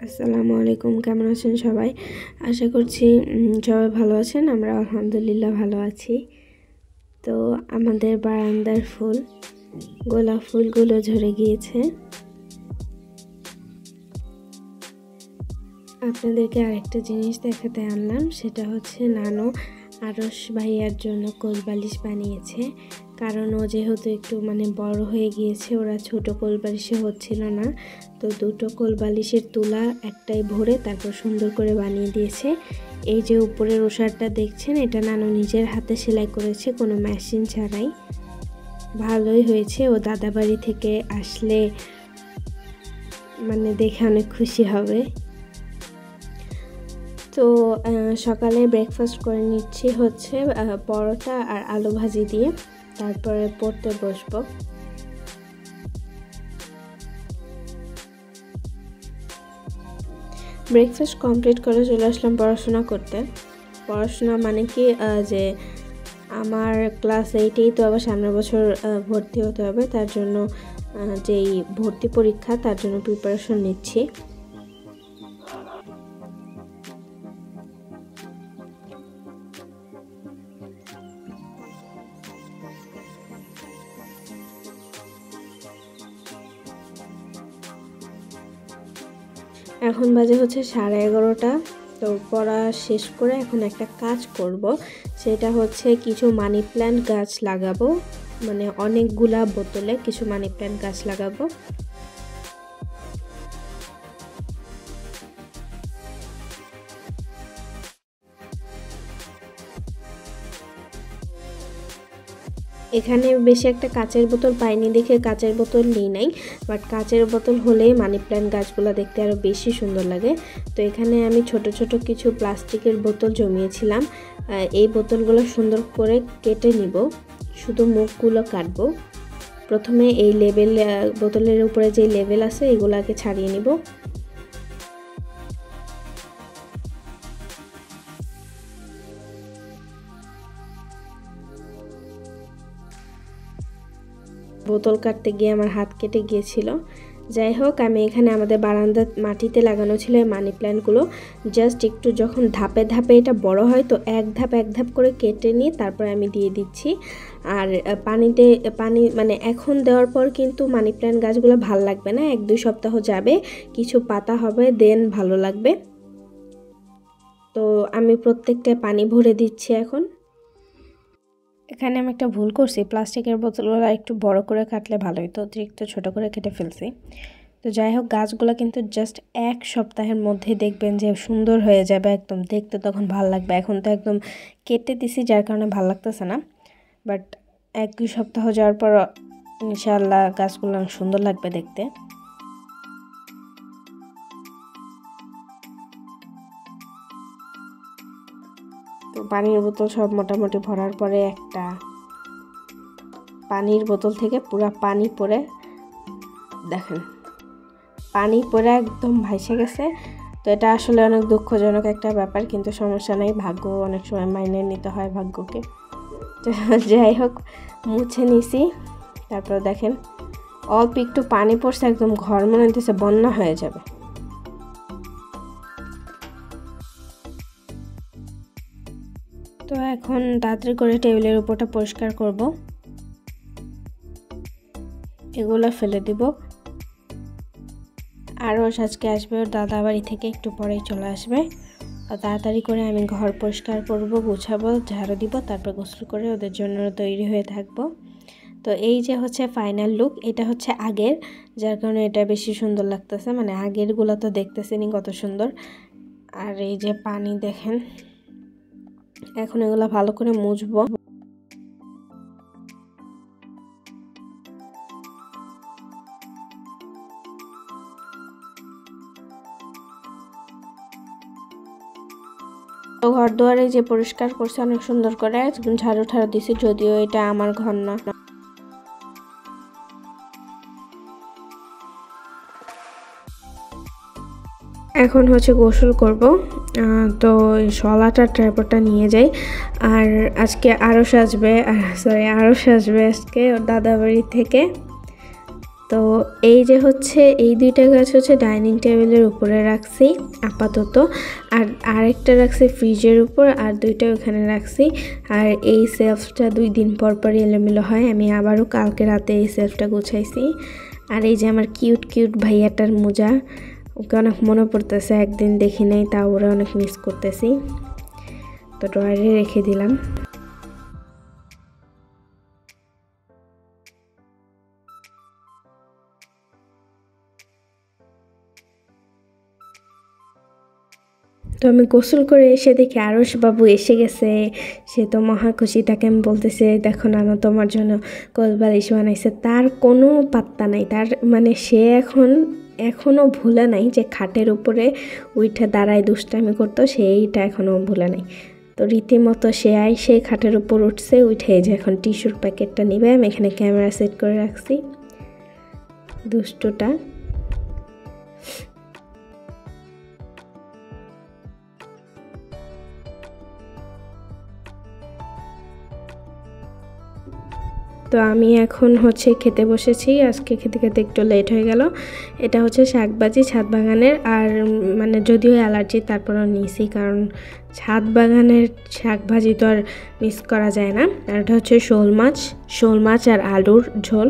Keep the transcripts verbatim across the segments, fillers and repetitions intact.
আসসালামু আলাইকুম, কেমন আছেন সবাই? আশা করছি সবাই ভালো আছেন। আমরা আলহামদুলিল্লাহ ভালো আছি। তো আমাদের বারান্দার ফুল, গোলাপ ফুলগুলো ঝরে গিয়েছে। আপনাদেরকে আরেকটা জিনিস দেখাতে আনলাম, সেটা হচ্ছে নানু আরশ ভাইয়ার জন্য কোলবালিশ বানিয়েছে। কারণ ও যেহেতু একটু মানে বড় হয়ে গিয়েছে, ওরা ছোট কোলবালিশে হচ্ছিল না, তো দুটো কোলবালিশের তুলা একটাই ভরে তারপর সুন্দর করে বানিয়ে দিয়েছে। এই যে উপরের ওষারটা দেখছেন, এটা নানু নিজের হাতে সেলাই করেছে, কোনো মেশিন ছাড়াই। ভালোই হয়েছে, ও দাদা বাড়ি থেকে আসলে মানে দেখে অনেক খুশি হবে। তো সকালে ব্রেকফাস্ট করে নিচ্ছি হচ্ছে পরোটা আর আলু ভাজি দিয়ে, তারপরে পড়তে বসবো। ব্রেকফাস্ট কমপ্লিট করে চলে আসলাম পড়াশোনা করতে। পড়াশোনা মানে কি, যে আমার ক্লাস এইটেই তো আবার সামনের বছর ভর্তি হতে হবে, তার জন্য যেই ভর্তি পরীক্ষা তার জন্য প্রিপারেশন নিচ্ছি। এখন বাজে হচ্ছে সাড়ে এগারোটা। তো পড়া শেষ করে এখন একটা কাজ করব, সেটা হচ্ছে কিছু মানি প্ল্যান্ট গাছ লাগাবো, মানে অনেকগুলা বোতলে কিছু মানি প্ল্যান্ট গাছ লাগাবো। এখানে বেশি একটা কাচের বোতল পাইনি দেখে কাচের বোতল নিই নাই, বাট কাচের বোতল হলেই মানি প্ল্যান্ট গাছগুলো দেখতে আরও বেশি সুন্দর লাগে। তো এখানে আমি ছোট ছোট কিছু প্লাস্টিকের বোতল জমিয়েছিলাম। এই বোতলগুলো সুন্দর করে কেটে নিব, শুধু মুখগুলো কাটবো। প্রথমে এই লেবেল, বোতলের উপরে যে লেবেল আছে এগুলোকে ছাড়িয়ে নিব। বোতল কাটতে গিয়ে আমার হাত কেটে গিয়েছিল। যাই হোক, আমি এখানে আমাদের বারান্দার মাটিতে লাগানো ছিল মানি প্ল্যান্টগুলো, জাস্ট একটু যখন ধাপে ধাপে এটা বড় হয় তো এক ধাপ এক ধাপ করে কেটে নিয়ে তারপর আমি দিয়ে দিচ্ছি। আর পানিতে পানি মানে এখন দেওয়ার পর কিন্তু মানি প্ল্যান্ট গাছগুলো ভালো লাগবে না, এক দুই সপ্তাহ যাবে, কিছু পাতা হবে, দেন ভালো লাগবে। তো আমি প্রত্যেকটায় পানি ভরে দিচ্ছি এখন। এখানে আমি একটা ভুল করছি, প্লাস্টিকের বোতলগুলো একটু বড় করে কাটলে ভালো হতো, অতিরিক্ত ছোট করে কেটে ফেলছি। তো যাই হোক, গাছগুলো কিন্তু জাস্ট এক সপ্তাহের মধ্যে দেখবেন যে সুন্দর হয়ে যাবে, একদম দেখতে তখন ভালো লাগবে। এখন তো একদম কেটে দিছি যার কারণে ভালো লাগতেছে না, বাট এক দুই সপ্তাহ যাওয়ার পর ইনশাআল্লাহ গাছগুলো সুন্দর লাগবে দেখতে। তো পানির বোতল সব মোটামুটি ভরার পরে একটা পানির বোতল থেকে পুরো পানি পড়ে দেখেন, পানি পড়ে একদম ভাইসে গেছে। তো এটা আসলে অনেক দুঃখজনক একটা ব্যাপার, কিন্তু সমস্যা নেই, ভাগ্য অনেক সময় মাইনে নিতে হয় ভাগ্যকে। তো যাই হোক, মুছে নিছি। তারপর দেখেন অল্প একটু পানি পড়ছে, একদম ঘর মনে হইতেছে বন্যা হয়ে যাবে। তো এখন তাড়াতাড়ি করে টেবিলের উপরটা পরিষ্কার করব, এগুলো ফেলে দিব। আরও আজকে আসবে, ওর দাদা বাড়ি থেকে একটু পরেই চলে আসবে। তাড়াতাড়ি করে আমি ঘর পরিষ্কার করব, গুছাবো, ঝাড়ু দিব, তারপর গোসল করে ওদের জন্য তৈরি হয়ে থাকব। তো এই যে হচ্ছে ফাইনাল লুক, এটা হচ্ছে আগের, যার কারণে এটা বেশি সুন্দর লাগতেছে, মানে আগেরগুলো তো দেখতেছেনই কত সুন্দর। আর এই যে পানি দেখেন, এখন এগুলো ভালো করে মুছবো। ঘর দুয়ারে যে পরিষ্কার করছে অনেক সুন্দর করে, ঝাড়ু ঠাড়ু দিছি, যদিও এটা আমার ঘর না। এখন হচ্ছে গোসল করব। তো শলাটার ট্রাইপডটা নিয়ে যাই। আর আজকে আরশ আসবে, সরি আরশ আসবে আজকে ওর দাদা বাড়ি থেকে। তো এই যে হচ্ছে এই দুইটা গাছ হচ্ছে ডাইনিং টেবিলের উপরে রাখছি আপাতত, আর আরেকটা রাখছি ফ্রিজের উপর, আর দুইটা ওখানে রাখছি। আর এই সেলফটা দুই দিন পর পর এলোমেলো হয়, আমি আবারও কালকে রাতে এই সেলফটা গুছাইছি। আর এই যে আমার কিউট কিউট ভাইয়াটার মোজা, ওকে অনেক মনে পড়তেছে, একদিন দেখি নাই, তা ওরা অনেক মিস করতেছি, তো ড্রয়ারে রেখে দিলাম। তো আমি গোসল করে এসে দেখি আরশ বাবু এসে গেছে, সে তো মহা খুশি। তাকে আমি বলতেছে দেখো নানা তোমার জন্য কোলবালিশ বানাইছে, তার কোনো পাত্তা নাই, তার মানে সে এখন এখনও ভুলে নাই যে খাটের উপরে উইঠা দাঁড়ায় দুষ্টামি করতো, সেইটা এখনও ভুলে নাই। তো রীতিমতো সে আই সেই খাটের উপর উঠছে, উঠে যে এখন টিস্যুর প্যাকেটটা নিবে, আমি এখানে ক্যামেরা সেট করে রাখছি দুষ্টুটা। তো আমি এখন হচ্ছে খেতে বসেছি, আজকে খেতে খেতে একটু লেট হয়ে গেল। এটা হচ্ছে শাকভাজি ছাদ বাগানের, আর মানে যদিও অ্যালার্জি তারপরও নিয়েছি, কারণ ছাদ বাগানের শাকভাজি তো আর মিস করা যায় না। আর এটা হচ্ছে শোল মাছ, শোল মাছ আর আলুর ঝোল।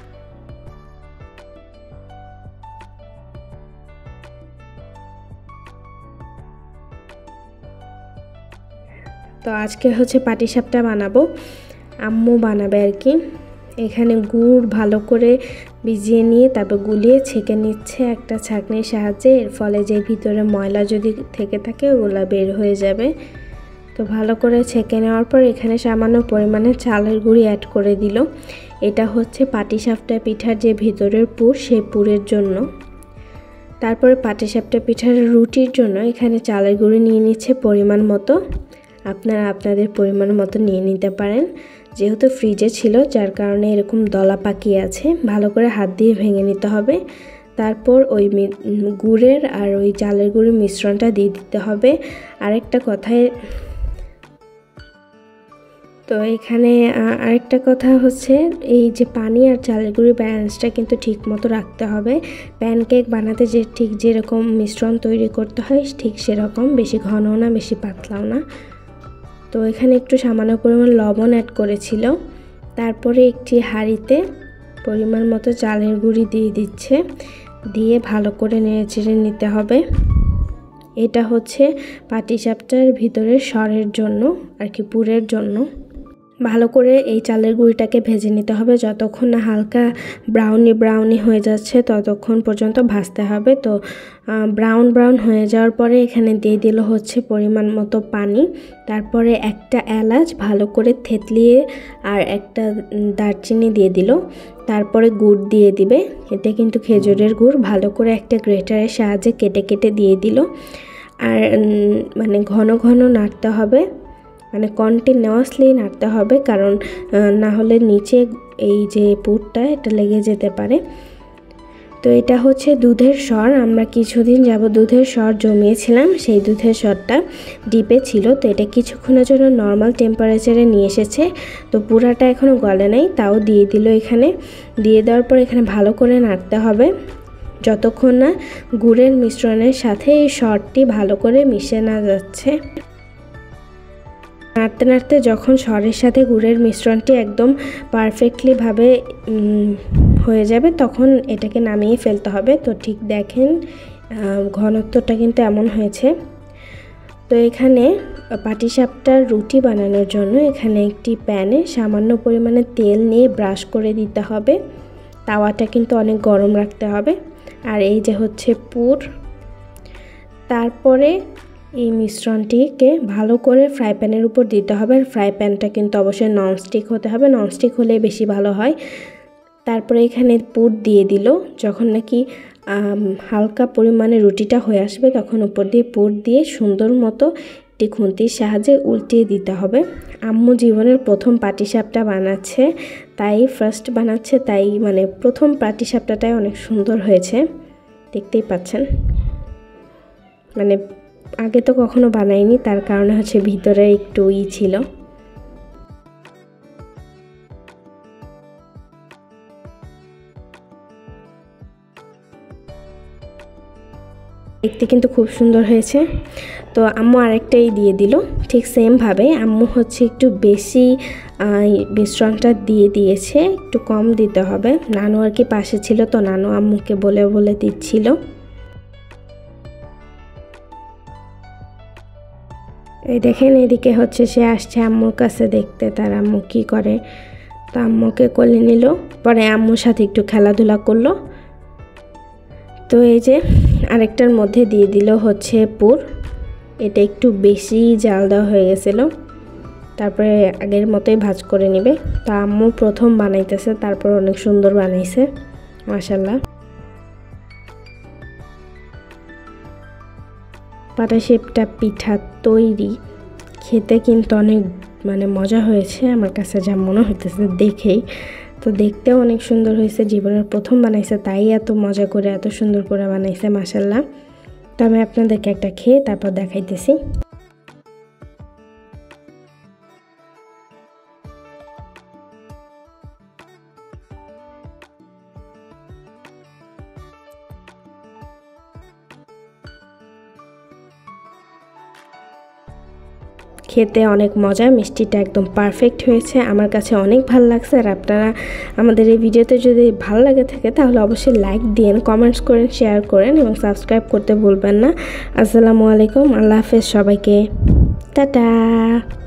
তো আজকে হচ্ছে পাটিসাপটা বানাবো, আম্মু বানাবে আর কি। এখানে গুড় ভালো করে ভিজিয়ে নিয়ে তারপর গুলিয়ে ছেঁকে নিচ্ছে একটা ছাঁকনির সাহায্যে, এর ফলে যে ভিতরে ময়লা যদি থেকে থাকে ওগুলো বের হয়ে যাবে। তো ভালো করে ছেঁকে নেওয়ার পর এখানে সামান্য পরিমাণে চালের গুঁড়ি অ্যাড করে দিল। এটা হচ্ছে পাটিসাপটা পিঠার যে ভিতরের পুর, সেই পুরের জন্য। তারপরে পাটিসাপটা পিঠার রুটির জন্য এখানে চালের গুঁড়ি নিয়ে নিচ্ছে পরিমাণ মতো, আপনারা আপনাদের পরিমাণ মতো নিয়ে নিতে পারেন। যেহেতু ফ্রিজে ছিল যার কারণে এরকম দলা পাকিয়ে আছে, ভালো করে হাত দিয়ে ভেঙে নিতে হবে। তারপর ওই গুড়ের আর ওই চালের গুঁড়ির মিশ্রণটা দিয়ে দিতে হবে। আরেকটা কথায় তো এখানে আরেকটা কথা হচ্ছে এই যে পানি আর চালের গুঁড়ির ব্যালেন্সটা কিন্তু ঠিক মতো রাখতে হবে। প্যানকেক বানাতে যে ঠিক যেরকম মিশ্রণ তৈরি করতে হয় ঠিক সেরকম, বেশি ঘনও না বেশি পাতলাও না। তো এখানে একটু সামান্য পরিমাণ লবণ অ্যাড করেছিল। তারপরে একটি হাঁড়িতে পরিমাণ মতো চালের গুঁড়ি দিয়ে দিচ্ছে, দিয়ে ভালো করে নেড়েচেড়ে নিতে হবে। এটা হচ্ছে পাটিসাপটার ভিতরের সরের জন্য আর কি, পুরের জন্য। ভালো করে এই চালের গুঁড়িটাকে ভেজে নিতে হবে, যতক্ষণ না হালকা ব্রাউনি ব্রাউনি হয়ে যাচ্ছে ততক্ষণ পর্যন্ত ভাজতে হবে। তো ব্রাউন ব্রাউন হয়ে যাওয়ার পরে এখানে দিয়ে দিল হচ্ছে পরিমাণ মতো পানি, তারপরে একটা এলাচ ভালো করে থেতলিয়ে আর একটা দারচিনি দিয়ে দিল, তারপরে গুড় দিয়ে দিবে। এতে কিন্তু খেজুরের গুড় ভালো করে একটা গ্রেটারের সাহায্যে কেটে কেটে দিয়ে দিল। আর মানে ঘন ঘন নাড়তে হবে, মানে কন্টিনিউয়াসলি নাড়তে হবে, কারণ না হলে নিচে এই যে পুরটা এটা লেগে যেতে পারে। তো এটা হচ্ছে দুধের সর, আমরা কিছুদিন যাব দুধের সর জমিয়েছিলাম, সেই দুধের সরটা ডিপে ছিল। তো এটা কিছুক্ষণের জন্য নর্মাল টেম্পারেচারে নিয়ে এসেছে, তো পুরাটা এখনও গলে নাই, তাও দিয়ে দিল এখানে। দিয়ে দেওয়ার পর এখানে ভালো করে নাড়তে হবে যতক্ষণ না গুড়ের মিশ্রণের সাথে এই সরটি ভালো করে মিশে না যাচ্ছে। নাড়তে নাড়তে যখন সরের সাথে গুড়ের মিশ্রণটি একদম পারফেক্টলিভাবে হয়ে যাবে তখন এটাকে নামিয়ে ফেলতে হবে। তো ঠিক দেখেন ঘনত্বটা কিন্তু এমন হয়েছে। তো এখানে পাটিসাপটার রুটি বানানোর জন্য এখানে একটি প্যানে সামান্য পরিমাণে তেল নিয়ে ব্রাশ করে দিতে হবে। তাওয়াটা কিন্তু অনেক গরম রাখতে হবে। আর এই যে হচ্ছে পুর, তারপরে এই মিশ্রণটিকে ভালো করে ফ্রাই প্যানের উপর দিতে হবে। আর ফ্রাই প্যানটা কিন্তু অবশ্যই ননস্টিক হতে হবে, ননস্টিক হলে বেশি ভালো হয়। তারপরে এখানে পুর দিয়ে দিল, যখন নাকি হালকা পরিমাণে রুটিটা হয়ে আসবে তখন উপর দিয়ে পুর দিয়ে সুন্দর মতো একটি খুন্তির সাহায্যে উল্টিয়ে দিতে হবে। আম্মু জীবনের প্রথম পাটিসাপটা বানাচ্ছে, তাই ফার্স্ট বানাচ্ছে, তাই মানে প্রথম পাটিসাপটাটাই অনেক সুন্দর হয়েছে, দেখতেই পাচ্ছেন। মানে আগে তো কখনো বানাইনি, তার কারণে হচ্ছে ভিতরে একটু ই ছিল। দেখতে কিন্তু খুব সুন্দর হয়েছে। তো আম্মু আরেকটাই দিয়ে দিল ঠিক সেমভাবে। আম্মু হচ্ছে একটু বেশি মিশ্রণটা দিয়ে দিয়েছে, একটু কম দিতে হবে। নানু আর কি পাশে ছিল, তো নানু আম্মুকে বলে বলে দিচ্ছিল। এই দেখেন এদিকে হচ্ছে সে আসছে আম্মুর কাছে দেখতে তার আম্মু কী করে। তো আম্মুকে কোলে নিল, পরে আম্মুর সাথে একটু খেলাধুলা করলো। তো এই যে আরেকটার মধ্যে দিয়ে দিল হচ্ছে পুর। এটা একটু বেশি জাল দেওয়া হয়ে গেছিলো, তারপরে আগের মতোই ভাজ করে নেবে। তো আম্মু প্রথম বানাইতেছে, তারপর অনেক সুন্দর বানাইছে মাশাআল্লাহ। পাটাশেপটা পিঠা তৈরি, খেতে কিন্তু অনেক মানে মজা হয়েছে আমার কাছে যা মনে হইতেছে দেখেই। তো দেখতেও অনেক সুন্দর হয়েছে, জীবনের প্রথম বানাইছে তাই এত মজা করে এত সুন্দর করে বানাইছে মাশাআল্লাহ। তো আমি আপনাদেরকে একটা খেয়ে তারপর দেখাইতেছি। খেতে অনেক মজা, মিষ্টিটা একদম পারফেক্ট হয়েছে, আমার কাছে অনেক ভালো লাগছে। আর আপনারা আমাদের এই ভিডিওতে যদি ভালো লাগে থাকে তাহলে অবশ্যই লাইক দিন, কমেন্টস করেন, শেয়ার করেন এবং সাবস্ক্রাইব করতে ভুলবেন না। আসসালামু আলাইকুম, আল্লাহ হাফেজ সবাইকে, টাটা।